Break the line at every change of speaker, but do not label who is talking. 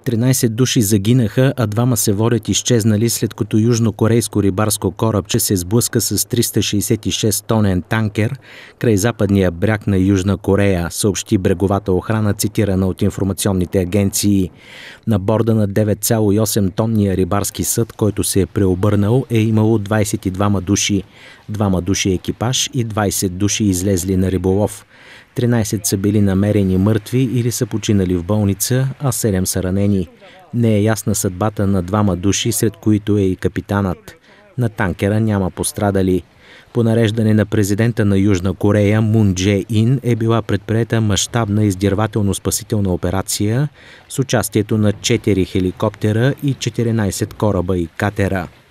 13 души загинаха, а 2 се водят изчезнали, след като южнокорейско рибарско корабче се сблъска с 366-тонен танкер край западния бряг на Южна Корея, съобщи бреговата охрана, цитирана от информационните агенции. На борда на 9,8-тонния рибарски съд, който се е преобърнал, е имало 22 души, 2 души екипаж и 20 души излезли на риболов. 13 са били намерени мъртви или са починали в болница, а 7 са ранени. Не е ясна съдбата на 2 души, сред които е и капитанът. На танкера няма пострадали. По нареждане на президента на Южна Корея Мун Дже Ин е била предприета мащабна издирвателно-спасителна операция с участието на 4 хеликоптера и 14 кораба и катера.